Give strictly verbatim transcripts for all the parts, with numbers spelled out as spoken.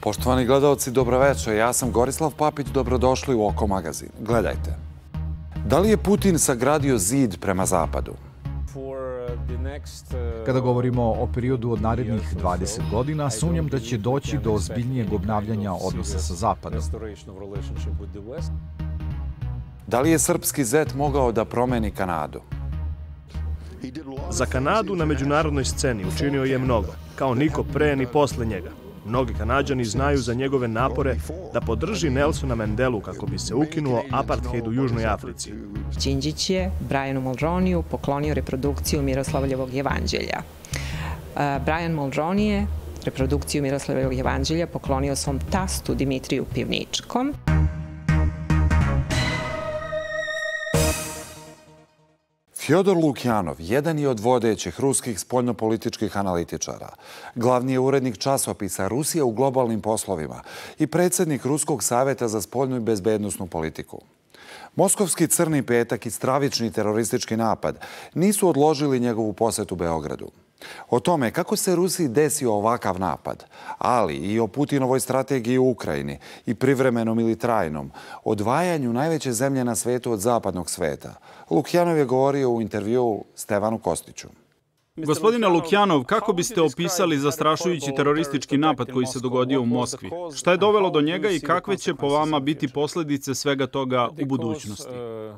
Poštovani gledalci, dobroveče. Ja sam Gorislav Papić, dobrodošli u Oko magazin. Gledajte. Da li je Putin sagradio zid prema zapadu? Kada govorimo o periodu od narednih dvadeset godina, sumnjam da će doći do ozbiljnijeg obnavljanja odnosa sa Zapadom. Da li je srpski zet mogao da promeni Kanadu? Za Kanadu na međunarodnoj sceni učinio je mnogo, kao niko pre ni posle njega. Mnogi Kanađani znaju za njegove napore da podrži Nelsona Mandelu kako bi se ukinuo apartheid u Južnoj Africi. Đinđić je Brianu Mulroniju poklonio reprodukciju Miroslavljevog jevanđelja. Brian Mulroney je reprodukciju Miroslavljevog jevanđelja poklonio svom tastu Dimitriju Pivničkom. Fjodor Lukjanov, jedan je od vodećih ruskih spoljnopolitičkih analitičara. Glavni je urednik časopisa Rusija u globalnim poslovima i predsjednik Ruskog saveta za spoljnu i bezbednosnu politiku. Moskovski crni petak i stravični teroristički napad nisu odložili njegovu posetu Beogradu. O tome kako se Rusiji desio ovakav napad, ali i o Putinovoj strategiji u Ukrajini i privremenom ili trajnom odvajanju najveće zemlje na svetu od zapadnog sveta, Lukjanov je govorio u intervjuu Stevanu Kostiću. Gospodine Lukjanov, kako biste opisali zastrašujući teroristički napad koji se dogodio u Moskvi? Šta je dovelo do njega i kakve će po vama biti posljedice svega toga u budućnosti?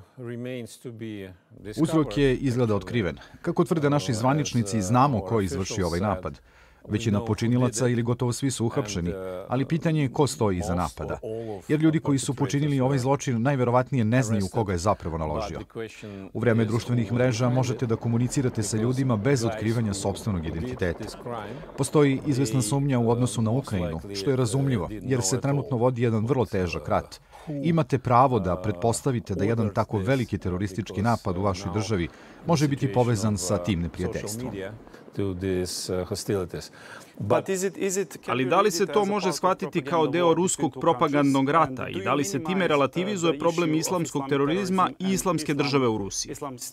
Uzrok je izgleda otkriven. Kako tvrde naši zvaničnici, znamo ko je izvršio ovaj napad. Većina počinilaca ili gotovo svi su uhapšeni, ali pitanje je ko stoji iza napada. Jer ljudi koji su počinili ovaj zločin najverovatnije ne znaju koga je zapravo naložio. U vreme društvenih mreža možete da komunicirate sa ljudima bez otkrivanja sopstvenog identiteta. Postoji izvesna sumnja u odnosu na Ukrajinu, što je razumljivo, jer se trenutno vodi jedan vrlo težak rat. Imate pravo da pretpostavite da jedan tako veliki teroristički napad u vašoj državi može biti povezan sa tim neprijateljstvom. Ali da li se to može shvatiti kao deo ruskog propagandnog rata i da li se time relativizuje problem islamskog terorizma i islamske države u Rusiji?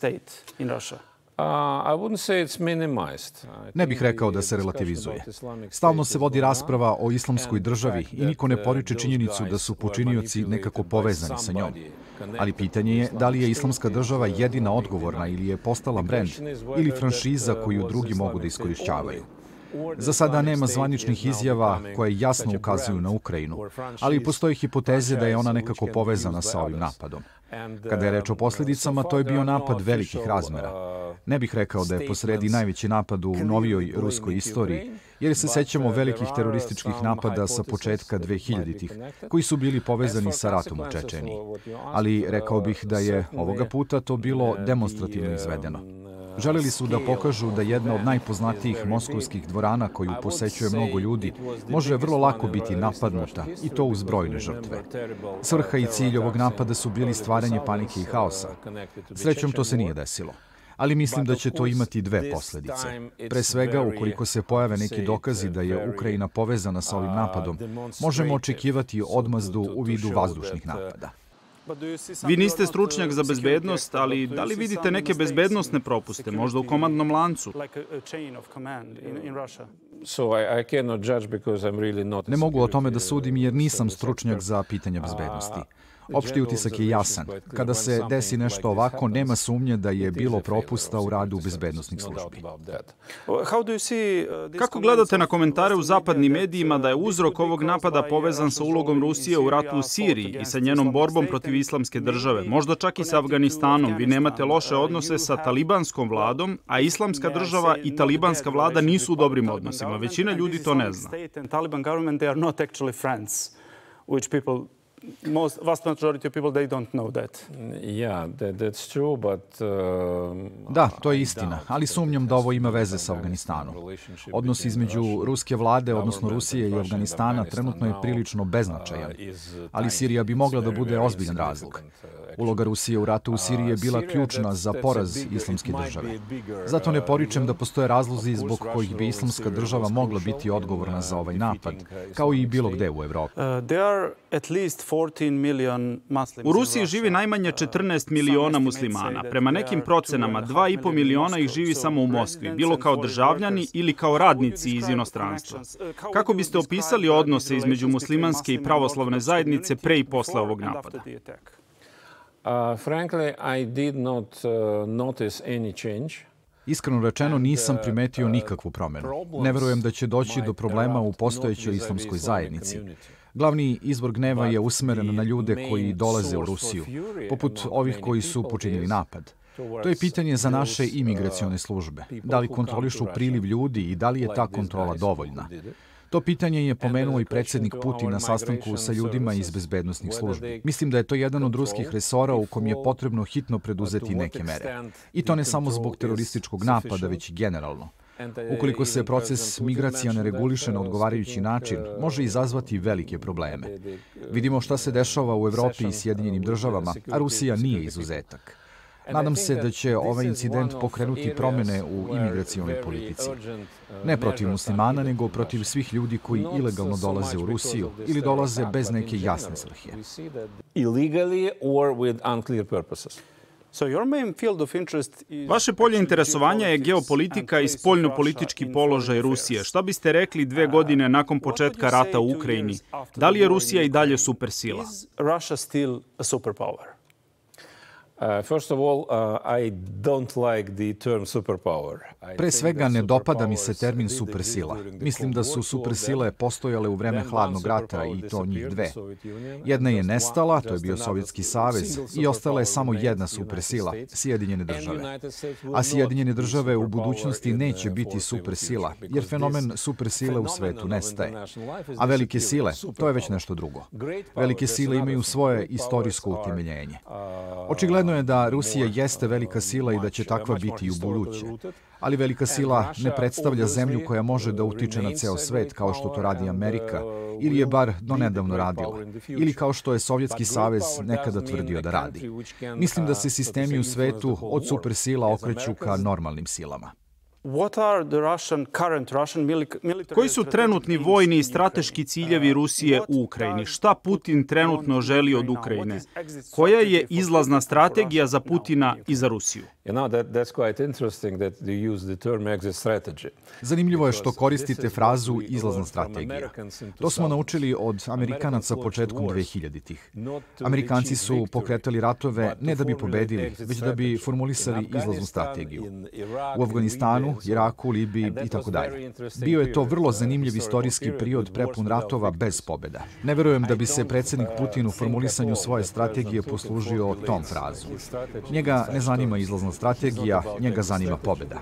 Ne bih rekao da se relativizuje. Stalno se vodi rasprava o islamskoj državi i niko ne poriče činjenicu da su počinioci nekako povezani sa njom. Ali pitanje je da li je islamska država jedina odgovorna ili je postala brend ili franšiza koju drugi mogu da iskorišćavaju. Za sada nema zvaničnih izjava koje jasno ukazuju na Ukrajinu, ali postoje hipoteze da je ona nekako povezana sa ovim napadom. Kada je reč o posljedicama, to je bio napad velikih razmera. Ne bih rekao da je posredi najveći napad u novijoj ruskoj istoriji, jer se sećamo velikih terorističkih napada sa početka dvehiljaditih, koji su bili povezani sa ratom u Čečeniji. Ali rekao bih da je ovoga puta to bilo demonstrativno izvedeno. Želeli su da pokažu da jedna od najpoznatijih moskovskih dvorana koju posećuje mnogo ljudi može vrlo lako biti napadnuta i to uz brojne žrtve. Svrha i cilj ovog napada su bili stvaranje panike i haosa. Srećom to se nije desilo. Ali mislim da će to imati dve posljedice. Pre svega, ukoliko se pojave neki dokazi da je Ukrajina povezana sa ovim napadom, možemo očekivati odmazdu u vidu vazdušnih napada. Vi niste stručnjak za bezbednost, ali da li vidite neke bezbednosne propuste, možda u komandnom lancu? Ne mogu o tome da sudim jer nisam stručnjak za pitanja bezbednosti. Opšti utisak je jasan. Kada se desi nešto ovako, nema sumnje da je bilo propusta u radu bezbednosnih službi. Kako gledate na komentare u zapadnim medijima da je uzrok ovog napada povezan sa ulogom Rusije u ratu u Siriji i sa njenom borbom protiv islamske države, možda čak i sa Afganistanom? Vi nemate loše odnose sa talibanskom vladom, a islamska država i talibanska vlada nisu u dobrim odnosima. Većina ljudi to ne zna. Most vast majority of people they don't know that. Yeah, that, that's true, but uh, Da, to je istina, ali sumnjam da ovo ima veze sa Afganistanom. Odnos između ruske vlade, odnosno Rusije i Afganistana, trenutno je prilično beznačajan, ali Sirija bi mogla da bude ozbiljan razlog. Uloga Rusije u ratu u Siriji je bila ključna za poraz islamske države. Zato ne poričem da postoje razlozi zbog kojih bi islamska država mogla biti odgovorna za ovaj napad, kao i bilo gde u Evropi. There are at least U Rusiji živi najmanje četrnaest miliona muslimana. Prema nekim procenama, dva i po miliona ih živi samo u Moskvi, bilo kao državljani ili kao radnici iz inostranstva. Kako biste opisali odnose između muslimanske i pravoslavne zajednice pre i posle ovog napada? Uh, frankly, I did not uh, notice any change. Iskreno rečeno, nisam primetio nikakvu promenu. Ne verujem da će doći do problema u postojećoj islamskoj zajednici. Glavni izvor gneva je usmeren na ljude koji dolaze u Rusiju, poput ovih koji su počinili napad. To je pitanje za naše imigracione službe. Da li kontrolišu priliv ljudi i da li je ta kontrola dovoljna? To pitanje je pomenuo i predsjednik Putin na sastanku sa ljudima iz bezbednosnih službi. Mislim da je to jedan od ruskih resora u kom je potrebno hitno preduzeti neke mere. I to ne samo zbog terorističkog napada, već i generalno. Ukoliko se proces migracija ne reguliše na odgovarajući način, može izazvati velike probleme. Vidimo šta se dešava u Evropi i Sjedinjenim državama, a Rusija nije izuzetak. Nadam se da će ovaj incident pokrenuti promjene u imigracionoj politici. Ne protiv muslimana, nego protiv svih ljudi koji ilegalno dolaze u Rusiju ili dolaze bez neke jasne svrhe. Vaše polje interesovanja je geopolitika i spoljnopolitički položaj Rusije. Šta biste rekli dve godine nakon početka rata u Ukrajini? Da li je Rusija i dalje supersila? Pre svega, ne dopada mi se termin supersila. Mislim da su supersile postojale u vreme hladnog rata i to njih dve. Jedna je nestala, to je bio Sovjetski savez, i ostala je samo jedna supersila, Sjedinjene države. A Sjedinjene države u budućnosti neće biti supersila, jer fenomen supersile u svetu nestaje. A velike sile, to je već nešto drugo. Velike sile imaju svoje istorijsko utemeljenje. Očigledno je da Rusija jeste velika sila i da će takva biti i u buduće. Ali velika sila ne predstavlja zemlju koja može da utiče na ceo svet kao što to radi Amerika, ili je bar donedavno radila, ili kao što je Sovjetski savez nekada tvrdio da radi. Mislim da se sistemi u svetu od supersila okreću ka normalnim silama. Koji su trenutni vojni i strateški ciljevi Rusije u Ukrajini? Šta Putin trenutno želi od Ukrajine? Koja je izlazna strategija za Putina i za Rusiju? Zanimljivo je što koristite frazu izlazna strategija. To smo naučili od Amerikanaca početkom dvehiljaditih. Amerikanci su pokretali ratove ne da bi pobedili, već da bi formulisali izlaznu strategiju. U Afganistanu, Iraku, Libiji i tako dalje. Bio je to vrlo zanimljiv istorijski period prepun ratova bez pobjeda. Ne verujem da bi se predsjednik Putin u formulisanju svoje strategije poslužio tom frazom. Njega ne zanima izlazna strategija, njega zanima pobjeda.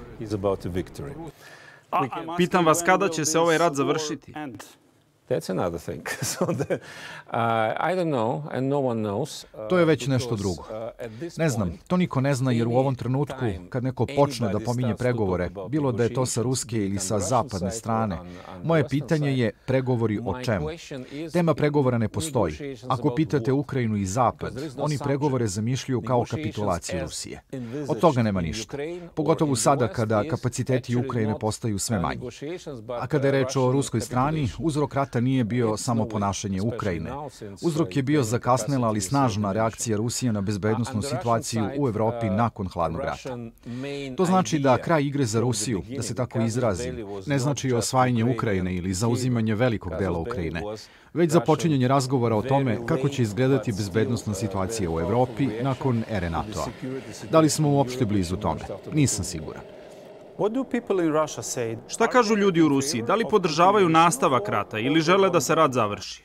Pitam vas kada će se ovaj rat završiti? That's another thing. So the, uh, I don't know, and no one knows. Uh, to je već nešto drugo. Ne znam, to niko ne zna jer u ovom trenutku, kad neko počne da pominje pregovore, bilo da je to sa ruske ili sa zapadne strane, moje pitanje je pregovori o čemu? Tema pregovora ne postoji. Ako pitate Ukrajinu i Zapad, oni pregovore zamišljaju kao kapitulaciju Rusije. Od toga nema ništa. Pogotovo sada kada kapaciteti Ukrajine postaju sve manji. A kada je reč o ruskoj strani, uzrok rata nije bio samo ponašanje Ukrajine. Uzrok je bio zakasnela, ali snažna reakcija Rusije na bezbednosnu situaciju u Evropi nakon hladnog rata. To znači da kraj igre za Rusiju, da se tako izrazim, ne znači osvajanje Ukrajine ili zauzimanje velikog dela Ukrajine, već započinjanje razgovora o tome kako će izgledati bezbednosna situacija u Evropi nakon ere NATO-a. Da li smo uopšte blizu tome? Nisam siguran. Šta kažu ljudi u Rusiji? Da li podržavaju nastavak rata ili žele da se rat završi?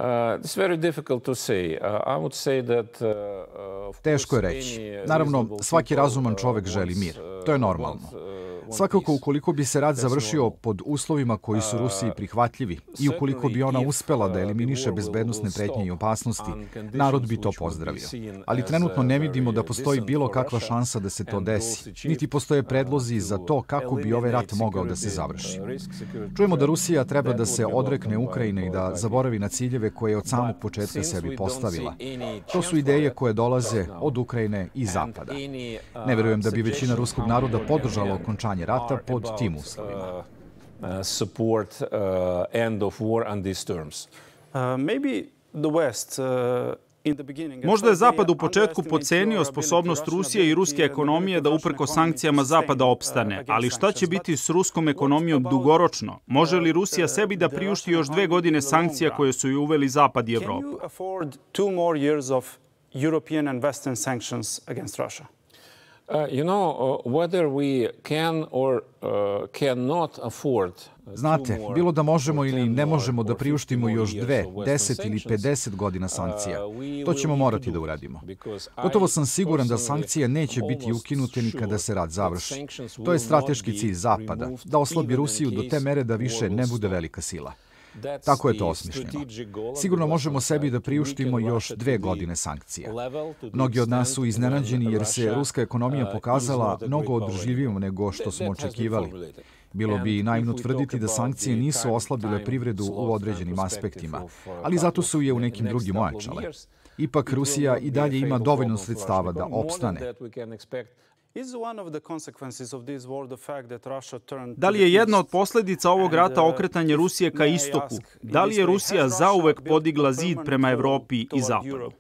Teško je reći. Naravno, svaki razuman čovek želi mir. To je normalno. Svakako, ukoliko bi se rat završio pod uslovima koji su Rusiji prihvatljivi i ukoliko bi ona uspela da eliminiše bezbednosne pretnje i opasnosti, narod bi to pozdravio. Ali trenutno ne vidimo da postoji bilo kakva šansa da se to desi, niti postoje predlozi za to kako bi ovaj rat mogao da se završi. Čujemo da Rusija treba da se odrekne Ukrajine i da zaboravi na ciljeve koje je od samog početka sebi postavila. To su ideje koje dolaze od Ukrajine i Zapada. Ne verujem da bi većina ruskog naroda podržala okončanje rata pod tim uslovima. the West uh, Možda je Zapad u početku podcenio sposobnost Rusije i ruske ekonomije da uprko sankcijama Zapada opstane, ali šta će biti s ruskom ekonomijom dugoročno? Može li Rusija sebi da priušti još dve godine sankcija koje su ju uveli Zapad i Evropa? Uh, you know, uh, whether we can or uh, cannot afford Znate, bilo da možemo ili ne možemo da priuštimo još dve, deset ili pedeset godina sankcija, to ćemo morati da uradimo. Gotovo sam siguran da sankcije neće biti ukinute ni kada se rat završi. To je strateški cilj Zapada, da oslabi Rusiju do te mere da više ne bude velika sila. Tako je to osmišljeno. Sigurno možemo sebi da priuštimo još dve godine sankcija. Mnogi od nas su iznenađeni jer se ruska ekonomija pokazala mnogo održljivijom nego što smo očekivali. Bilo bi naivno tvrditi da sankcije nisu oslabile privredu u određenim aspektima, ali zato su je u nekim drugim ojačale. Ipak Rusija i dalje ima dovoljno sredstava da opstane. Da li je jedna od posljedica ovog rata okretanje Rusije ka istoku? Da li je Rusija zauvek podigla zid prema Evropi i Zapadu?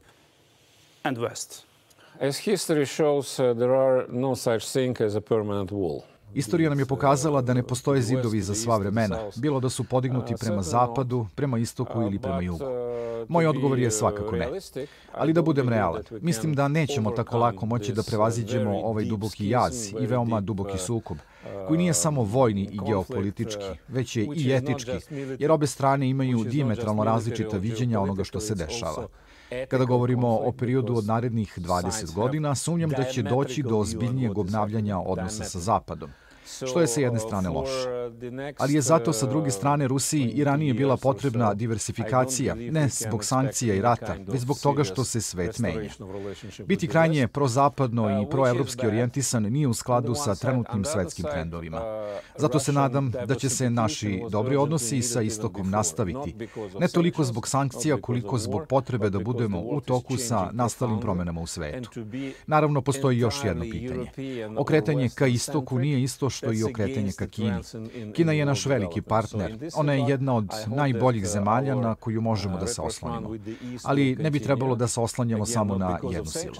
As history shows, there are no such thing as a permanent wall. Istorija nam je pokazala da ne postoje zidovi za sva vremena, bilo da su podignuti prema zapadu, prema istoku ili prema jugu. Moj odgovor je svakako ne. Ali da budem realan, mislim da nećemo tako lako moći da prevaziđemo ovaj duboki jaz i veoma duboki sukob, koji nije samo vojni i geopolitički, već je i etički, jer obe strane imaju dijametralno različita viđenja onoga što se dešava. Kada govorimo o periodu od narednih dvadeset godina, sumnjam da će doći do ozbiljnijeg obnavljanja odnosa sa Zapadom, što je sa jedne strane loše. Ali je zato sa druge strane Rusiji i ranije bila potrebna diversifikacija, ne zbog sankcija i rata, već zbog toga što se svet menja. Biti krajnje prozapadno i proevropski orijentisan nije u skladu sa trenutnim svetskim trendovima. Zato se nadam da će se naši dobri odnosi sa istokom nastaviti, ne toliko zbog sankcija koliko zbog potrebe da budemo u toku sa nastalim promenama u svetu. Naravno, postoji još jedno pitanje. Okretanje ka istoku nije isto što i okretanje ka Kini. Kina je naš veliki partner. Ona je jedna od najboljih zemalja na koju možemo da se oslonimo. Ali ne bi trebalo da se oslanjamo samo na jednu silu.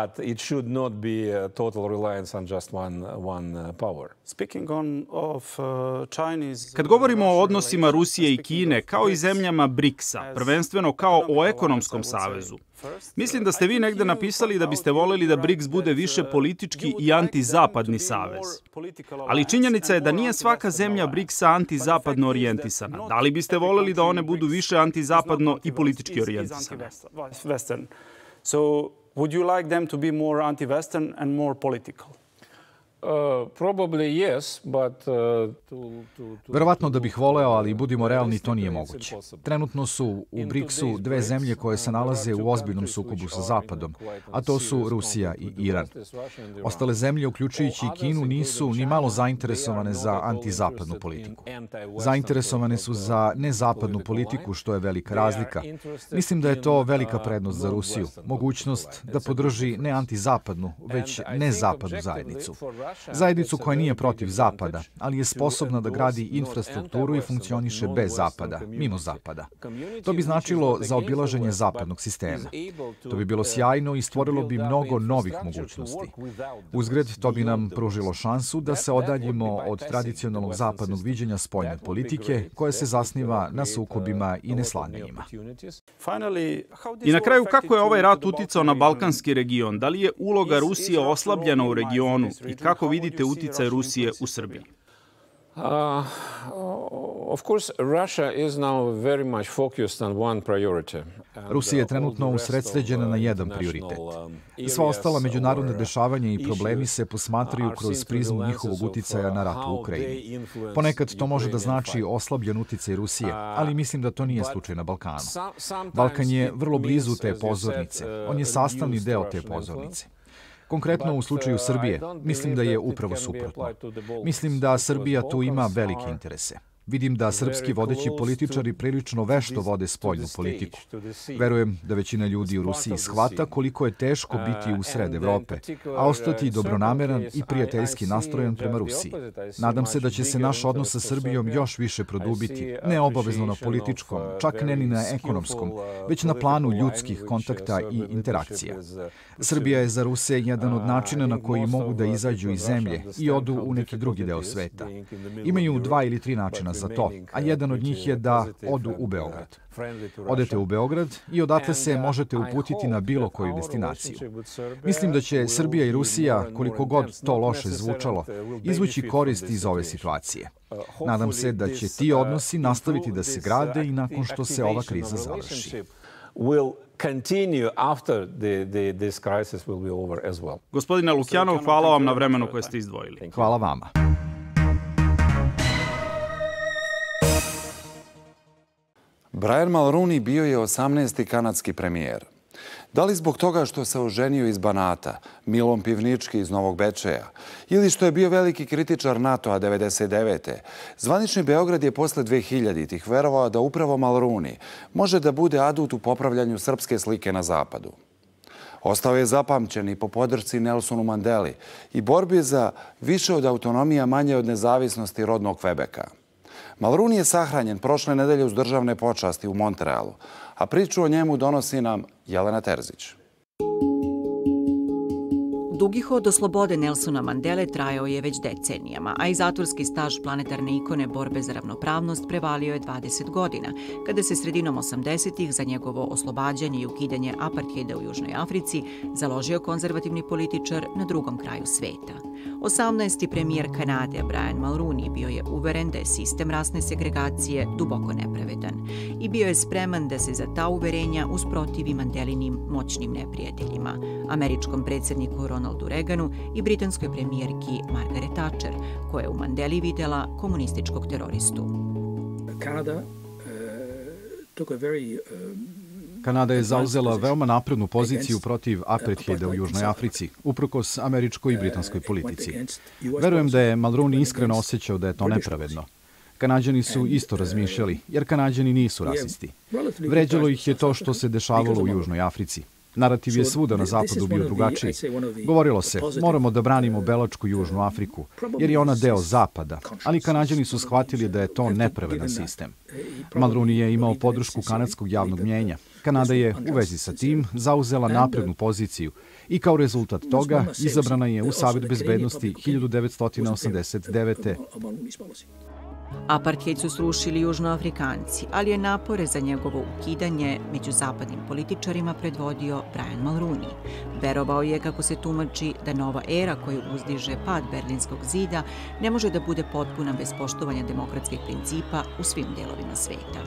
Kad govorimo o odnosima Rusije i Kine, kao i zemljama briksa, prvenstveno kao o ekonomskom savezu, mislim da ste vi negde napisali da biste voljeli da briks bude više politički i antizapadni savez. Ali činjenica je da nije svaka zemlja briksa antizapadno orijentisana. Da li biste voljeli da one budu više antizapadno i politički orijentisane? So, would you like them to be more anti-Western and more political? Uh, probably yes, but uh, to, to, to, Verovatno da bih voleo, ali budimo realni, to nije moguće. Trenutno su u briksu dve zemlje koje se nalaze u ozbiljnom sukobu sa Zapadom, a to su Rusija i Iran. Ostale zemlje, uključujući i Kinu, nisu ni malo zainteresovane za antizapadnu politiku. Zainteresovane su za nezapadnu politiku, što je velika razlika. Mislim da je to velika prednost za Rusiju, mogućnost da podrži ne antizapadnu, već nezapadnu zajednicu. Zajednicu koja nije protiv Zapada, ali je sposobna da gradi infrastrukturu i funkcioniše bez Zapada, mimo Zapada. To bi značilo zaobilaženje zapadnog sistema. To bi bilo sjajno i stvorilo bi mnogo novih mogućnosti. Uzgred, to bi nam pružilo šansu da se odaljimo od tradicionalnog zapadnog viđenja spoljne politike, koja se zasniva na sukobima i neslaganjima. I na kraju, kako je ovaj rat uticao na balkanski region? Da li je uloga Rusije oslabljena u regionu i kako vidite uticaj Rusije u Srbiji? Uh, of course, Russia is now very much focused on one priority. Rusija je trenutno usredsređena na jedan prioritet. Sva ostala međunarodna dešavanja i problemi se posmatraju kroz prizmu njihovog uticaja na rat u Ukrajini. Ponekad to može da znači oslabljen uticaj Rusije, ali mislim da to nije slučaj na Balkanu. Balkan je vrlo blizu te pozornice. On je sastavni deo te pozornice. Konkretno u slučaju Srbije, mislim da je upravo suprotno. Mislim da Srbija tu ima velike interese. Vidim da srpski vodeći političari prilično vešto vode spoljnu politiku. Verujem da većina ljudi u Rusiji shvata koliko je teško biti u sred Evrope, a ostati dobronameran i prijateljski nastrojen prema Rusiji. Nadam se da će se naš odnos sa Srbijom još više produbiti, ne obavezno na političkom, čak ne ni na ekonomskom, već na planu ljudskih kontakta i interakcija. Srbija je za Ruse jedan od načina na koji mogu da izađu iz zemlje i odu u neki drugi deo sveta. Imaju dva ili tri načina za to, a jedan od njih je da odu u Beograd. Odete u Beograd i odatle se možete uputiti na bilo koju destinaciju. Mislim da će Srbija i Rusija, koliko god to loše zvučalo, izvući korist iz ove situacije. Nadam se da će ti odnosi nastaviti da se grade i nakon što se ova kriza završi. Gospodine Lukjanov, hvala vam na vremenu koje ste izdvojili. Hvala vama. Brian Mulroney bio je osamnaesti kanadski premijer. Da li zbog toga što se oženio iz Banata, Milon Pivnički iz Novog Bečeja, ili što je bio veliki kritičar NATO-a devedeset devete. Zvanični Beograd je posle dvehiljaditih verovao da upravo Mulroney može da bude adut u popravljanju srpske slike na zapadu. Ostao je zapamćen i po podršci Nelsonu Mandeli i borbi za više od autonomija, manje od nezavisnosti rodnog Kvebeka. Mulroney je sahranjen prošle nedelje uz državne počasti u Montrealu, a priču o njemu donosi nam Jelena Terzić. Dugi hod do slobode Nelsona Mandele trajao je već decenijama, a i zatvorski staž planetarne ikone borbe za ravnopravnost prevalio je dvadeset godina, kada se sredinom osamdesetih za njegovo oslobađanje i ukidanje apartheida u Južnoj Africi založio konzervativni političar na drugom kraju sveta. osamnaesti premijer Kanade Brian Mulroney bio je uveren da je sistem rasne segregacije duboko nepravedan i bio je spreman da se za ta uverenja usprotivi Mandelinim moćnim neprijateljima, američkom predsjedniku Ronaldu Reaganu i britanskoj premijerki Margaret Thatcher, koja je u Mandeli videla komunističkog teroristu. Kanada je zauzela veoma naprednu poziciju protiv apartheida u Južnoj Africi, uprkos američkoj i britanskoj politici. Verujem da je Mulroney iskreno osjećao da je to nepravedno. Kanađani su isto razmišljali, jer Kanađani nisu rasisti. Vređalo ih je to što se dešavalo u Južnoj Africi. Narativ je svuda na zapadu bio drugačiji. Govorilo se, moramo da branimo belačku Južnu Afriku, jer je ona deo zapada, ali Kanađani su shvatili da je to nepravedan sistem. Mulroney je imao podršku kanadskog javnog mjenja. Kanada je u vezi sa tim zauzela naprednu poziciju i kao rezultat toga izabrana je u Savet bezbednosti hiljadu devetsto osamdeset devete. Apartheid su srušili Južnoafrikanci, ali je napore za njegovo ukidanje među zapadnim političarima predvodio Brian Mulroney. Verovao je, kako se tumači, da nova era koju uzdiže pad Berlinskog zida ne može da bude potpuna bez poštovanja demokratskih principa u svim delovima sveta.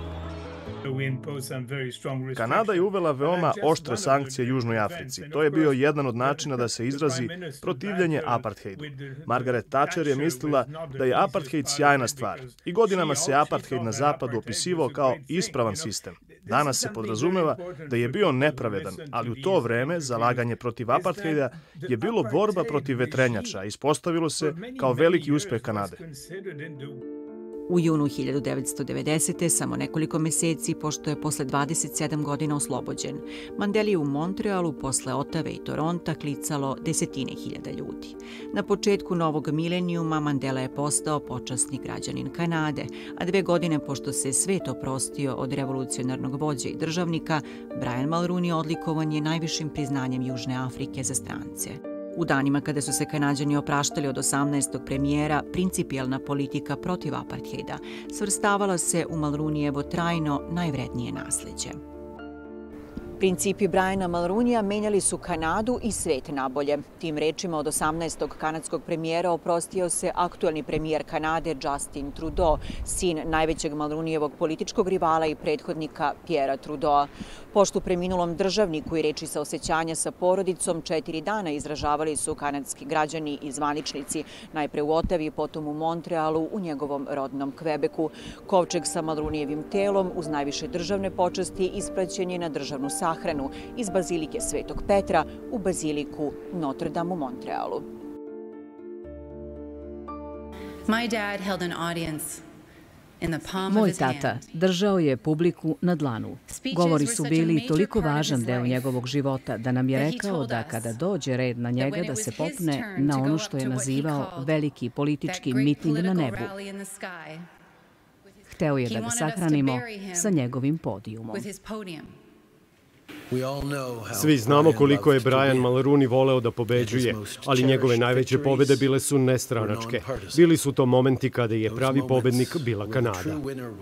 Kanada je uvela veoma oštre sankcije Južnoj Africi. To je bio jedan od načina da se izrazi protivljenje apartheidu. Margaret Thatcher je mislila da je apartheid sjajna stvar i godinama se apartheid na zapadu opisivao kao ispravan sistem. Danas se podrazumeva da je bio nepravedan, ali u to vreme zalaganje protiv apartheida je bilo borba protiv vetrenjača. Ispostavilo se kao veliki uspeh Kanade. U junu hiljadu devetsto devedesete. samo nekoliko meseci pošto je posle dvadeset sedam godina oslobođen, Mandeli u Montrealu posle Otave i Toronta klicalo desetine hiljada ljudi. Na početku novog milenijuma Mandela je postao počasni građanin Kanade, a dve godine pošto se svet oprostio od revolucionarnog vođa i državnika, Brian Mulroney odlikovan je najvišim priznanjem Južne Afrike za strance. U danima kada su se Kanađani opraštali od osamnaestog premijera, principijelna politika protiv apartheida svrstavala se u Mulroneyjevo trajno najvrednije nasleđe. Principi Briana Mulroneya menjali su Kanadu i svet nabolje. Tim rečima od osamnaestog kanadskog premijera oprostio se aktuelni premijer Kanade Justin Trudeau, sin najvećeg Mulroneyjevog političkog rivala i prethodnika Pierre Trudeau. Poštu preminulom državniku i reči saosećanja sa porodicom četiri dana izražavali su kanadski građani i zvaničnici, najpre u Otavi, potom u Montrealu, u njegovom rodnom Kvebeku. Kovčeg sa Mulroneyjevim telom uz najviše državne počasti ispraćen je na državnu sahranu iz Bazilike Svetog Petra u Baziliku Notre Dame u Montrealu. My dad held an audience Moj tata držao je publiku na dlanu. Govori su bili toliko važan deo njegovog života da nam je rekao da kada dođe red na njega da se popne na ono što je nazivao veliki politički miting na nebu. Hteo je da ga sahranimo sa njegovim podijumom. Svi znamo koliko je Brian Mulroney voleo da pobeđuje, ali njegove najveće pobede bile su nestranačke. Bili su to momenti kada je pravi pobednik bila Kanada.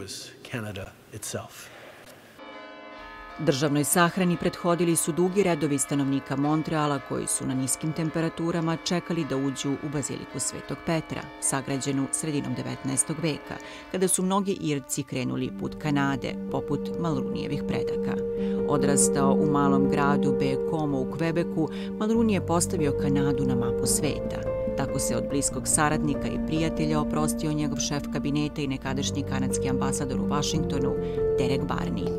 Državnoj sahrani prethodili su dugi redovi stanovnika Montreala koji su na niskim temperaturama čekali da uđu u baziliku Svetog Petra, sagrađenu sredinom devetnaestog veka, kada su mnogi Irci krenuli put Kanade, poput Mulroneyjevih predaka. Odrastao u malom gradu Baie-Comeau u Kvebeku, Mulroney je postavio Kanadu na mapu sveta. Tako se od bliskog saradnika i prijatelja oprostio njegov šef kabineta i nekadašnji kanadski ambasador u Vašingtonu, Derek Barney.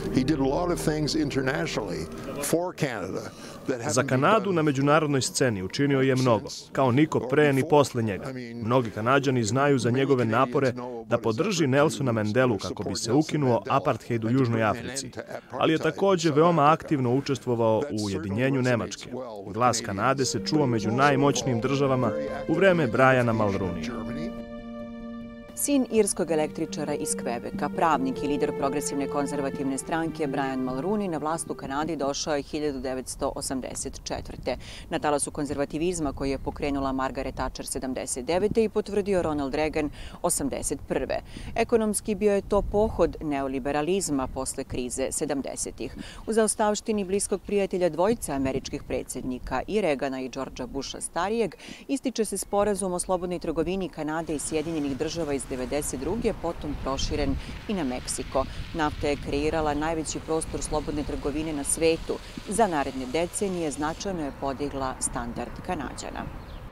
Za Kanadu na međunarodnoj sceni učinio je mnogo, kao niko pre ni posle njega. Mnogi Kanađani znaju za njegove napore da podrži Nelsona Mandelu kako bi se ukinuo apartheid u Južnoj Africi, ali je takođe veoma aktivno učestvovao u ujedinjenju Nemačke. Glas Kanade se čuo među najmoćnijim državama u vreme Briana Mulroneyja. Sin irskog električara iz Kvebeka, pravnik i lider progresivne konzervativne stranke Brian Mulroney na vlast u Kanadi došao je hiljadu devetsto osamdeset četvrte. Na talasu konzervativizma koji je pokrenula Margaret Thatcher sedamdeset devete i potvrdio Ronald Reagan osamdeset prve. Ekonomski bio je to pohod neoliberalizma posle krize sedamdesetih. U zaostavštini bliskog prijatelja dvojice američkih predsjednika i Reagana i Georgea Busha starijeg ističe se sporazum o slobodnoj trgovini Kanade i Sjedinjenih država iz devedeset druge potom proširen i na Meksiko. Nafta je kreirala najveći prostor slobodne trgovine na svetu. Za naredne decenije značajno je podigla standard Kanađana.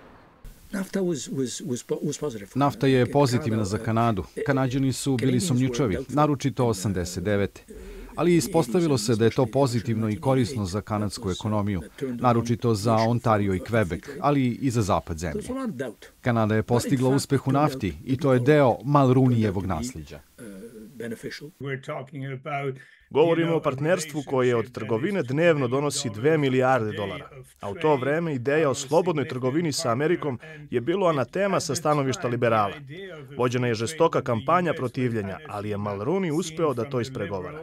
Nafta je pozitivna za Kanadu. Kanađani su bili sumnjičavi, naročito osamdeset devete ali ispostavilo se da je to pozitivno i korisno za kanadsku ekonomiju, naročito za Ontario i Quebec, ali i za zapad zemlje. Kanada je postigla uspeh u nafti i to je deo Mulroneyjevog nasljeđa. Govorimo o partnerstvu koje od trgovine dnevno donosi dve milijarde dolara, a u to vreme ideja o slobodnoj trgovini sa Amerikom je bilo anatema sa stanovišta liberala. Vođena je žestoka kampanja protivljenja, ali je Mulroney uspeo da to ispregovara.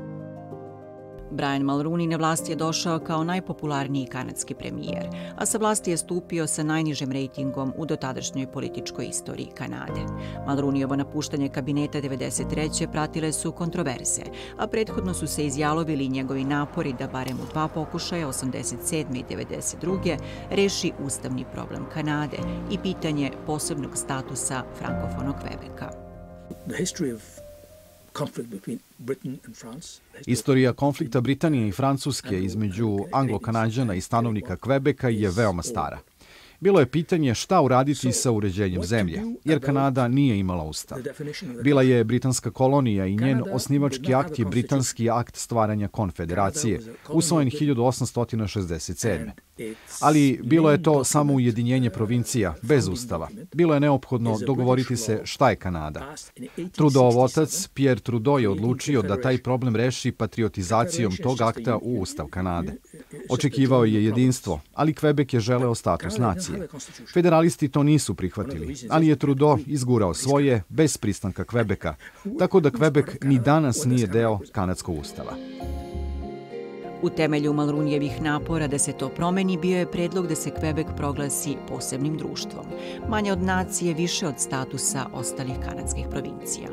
Brian Mulroney na vlast je došao kao najpopularniji kanadski premijer, a sa vlasti je stupio sa najnižim rejtingom u dotadašnjoj političkoj istoriji Kanade. Mulroneyjevo napuštanje kabineta devedeset treće pratile su kontroverze, a prethodno su se izjalovili njegovi napori da barem u dva pokušaja osamdeset sedme i devedeset druge reši ustavni problem Kanade i pitanje posebnog statusa frankofonog Kvebeka. Istorija konflikta Britanije i Francuske između Anglo-Kanađana i stanovnika Kvebeka je veoma stara. Bilo je pitanje šta uraditi sa uređenjem zemlje, jer Kanada nije imala ustav. Bila je britanska kolonija i njen osnivački akt je britanski akt stvaranja konfederacije, usvojen hiljadu osamsto šezdeset sedme. Ali bilo je to samo ujedinjenje provincija, bez ustava. Bilo je neophodno dogovoriti se šta je Kanada. Trudeauov otac, Pierre Trudeau, je odlučio da taj problem reši patriotizacijom tog akta u ustav Kanade. Očekivao je jedinstvo, ali Quebec je želeo status nacije. Federalisti to nisu prihvatili, ali je Trudeau izgurao svoje bez pristanka Quebeca, tako da Quebec ni danas nije deo kanadskog ustava. U temelju Mulroneyjevih napora da se to promeni bio je predlog da se Quebec proglasi posebnim društvom, manje od nacije, više od statusa ostalih kanadskih provincija.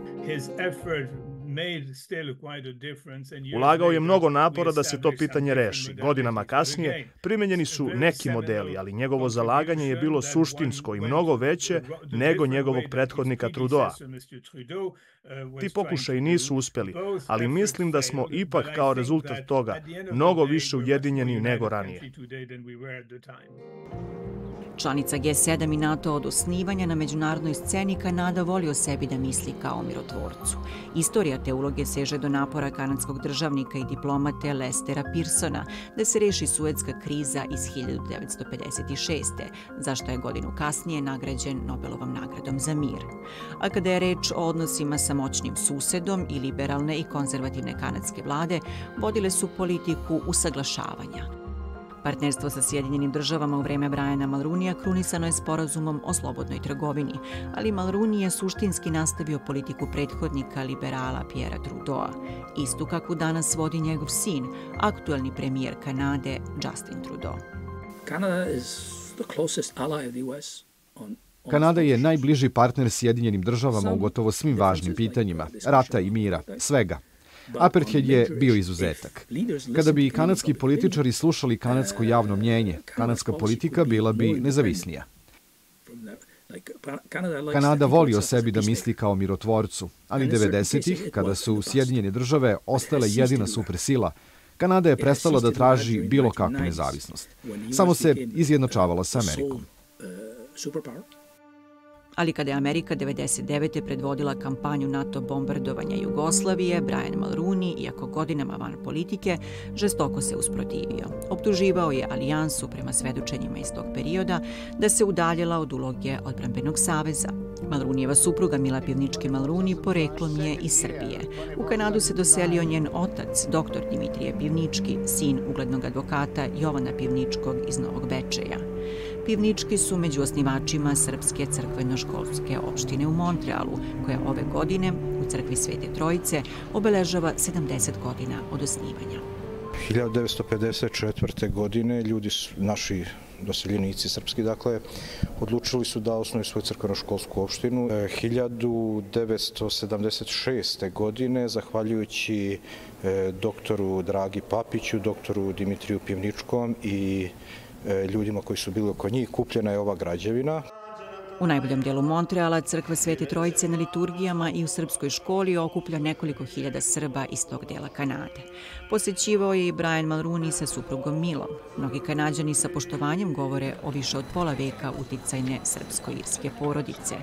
Ulagao je mnogo napora da se to pitanje reši. Godinama kasnije primenjeni su neki modeli, ali njegovo zalaganje je bilo suštinsko i mnogo veće nego njegovog prethodnika Trudeaua. Ti pokušaji nisu uspeli, ali mislim da smo ipak kao rezultat toga mnogo više ujedinjeni nego ranije. Članica G sedam i NATO od osnivanja na međunarodnoj sceni, Kanada voli o sebi da misli kao mirotvorcu. Istorija te uloge seže do napora kanadskog državnika i diplomate Lestera Pearsona da se reši Suetska kriza iz hiljadu devetsto pedeset šeste. zašto je godinu kasnije nagrađen Nobelovom nagradom za mir. A kada je reč o odnosima sa moćnim susedom, i liberalne i konzervativne kanadske vlade vodile su politiku usaglašavanja. Partnerstvo sa Sjedinjenim državama u vreme Briana Mulrooneyja krunisano je sporazumom o slobodnoj trgovini, ali Mulroney je suštinski nastavio politiku prethodnika liberala Pierrea Trudeau, istu kakvu danas vodi njegov sin, aktuelni premijer Kanade Justin Trudeau. Kanada je najbliži partner Sjedinjenim državama u gotovo svim važnim pitanjima, rata i mira, svega. Apartheid je bio izuzetak. Kada bi kanadski političari slušali kanadsko javno mnjenje, kanadska politika bila bi nezavisnija. Kanada voli o sebi da misli kao mirotvorcu, ali devedesetih, kada su Sjedinjene države ostale jedina supersila, Kanada je prestala da traži bilo kakvu nezavisnost. Samo se izjednačavala sa Amerikom. Ali kada je Amerika devedeset devete predvodila kampanju NATO bombardovanja Jugoslavije, Brian Mulroney, iako godinama van politike, žestoko se usprotivio. Optuživao je alijansu prema svedočenjima iz tog perioda da se udaljila od uloge odbrambenog saveza. Mulroneyjeva supruga Mila Pivnički-Mulroney poreklom je iz Srbije. U Kanadu se doselio njen otac, doktor Dimitrije Pivnički, sin uglednog advokata Jovana Pivničkog iz Novog Bečeja. Pivnički su među osnivačima Srpske crkveno-školske opštine u Montrealu, koja ove godine u crkvi Svete Trojice obeležava sedamdeset godina od osnivanja. hiljadu devetsto pedeset četvrte. godine ljudi, naši doseljenici srpski, dakle, odlučili su da osnuju svoju crkveno-školsku opštinu. hiljadu devetsto sedamdeset šeste. godine, zahvaljujući doktoru Dragi Papiću, doktoru Dimitriju Pivničkom i ljudima koji su bili oko njih, kupljena je ova građevina. U najboljem delu Montreala crkva Svete Trojice na liturgijama i u srpskoj školi okuplja nekoliko hiljada Srba iz tog dela Kanade. Posećivao je i Brian Mulroney sa suprugom Milom. Mnogi Kanađani sa poštovanjem govore o više od pola veka uticajne srpsko-irske porodice.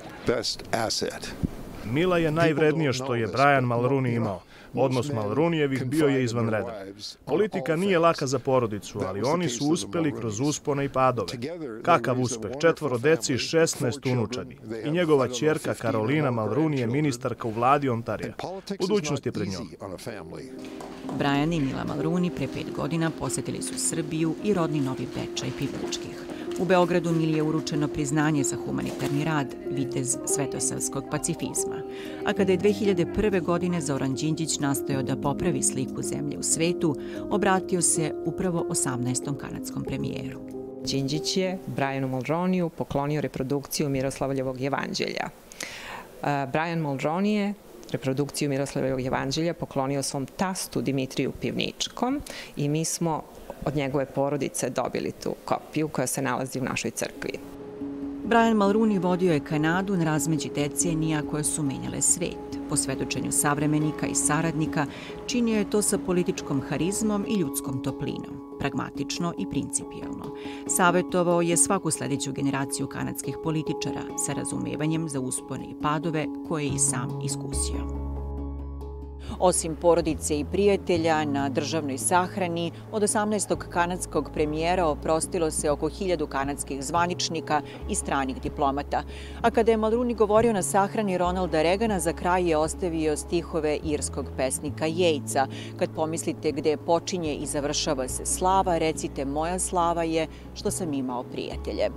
Mila je najvrednije što je Brian Mulroney imao. Odnos Mulroneyjevih bio je izvanredan. Politika nije laka za porodicu, ali oni su uspeli kroz uspone i padove. Kakav uspeh? Četvoro deci i šesnaest unučadi. I njegova ćerka Karolina Mulroney je ministarka u vladi Ontarija. Budućnost je pred njom. Brian i Mila Mulroney pre pet godina posjetili su Srbiju i rodni Novi Bečej Pivničkih. U Beogradu Mili je uručeno priznanje za humanitarni rad, vitez svetosavskog pacifizma. A kada je dve hiljade prve. godine Zoran Đinđić nastojao da popravi sliku zemlje u svetu, obratio se upravo osamnaestom kanadskom premijeru. Đinđić je Brianu Mulroneyju poklonio reprodukciju Miroslavljevog jevanđelja. Brian Mulroney je reprodukciju Miroslavljevog jevanđelja poklonio svom tastu Dimitriju Pivničkom i mi smo od njegove porodice dobili tu kopiju koja se nalazi u našoj crkvi. Brian Mulroney vodio je Kanadu na razmeđi decenija koje su menjale svet. Po svedočenju savremenika i saradnika činio je to sa političkom harizmom i ljudskom toplinom, pragmatično i principijelno. Savetovao je svaku sljedeću generaciju kanadskih političara sa razumevanjem za uspone i padove koje je i sam iskusio. Osim porodice i prijatelja na državnoj sahrani, od osamnaestog kanadskog premijera oprostilo se oko hiljadu kanadskih zvaničnika i stranih diplomata. A kada je Mulroney govorio na sahrani Ronalda Reagana, za kraj je ostavio stihove irskog pesnika Yatesa. Kad pomislite gde počinje i završava se slava, recite moja slava je što sam imao prijatelje.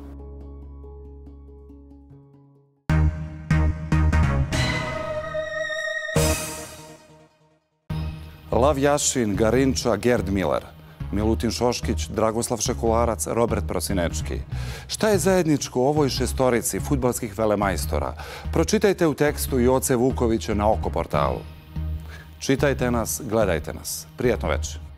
Lav Jašin, Garinča, Gerd Miller, Milutin Šoškić, Dragoslav Šekularac, Robert Prosinečki. Šta je zajedničko ovoj šestorici fudbalskih velemajstora? Pročitajte u tekstu Joce Vukovića na Oko portalu. Čitajte nas, gledajte nas. Prijatno večer.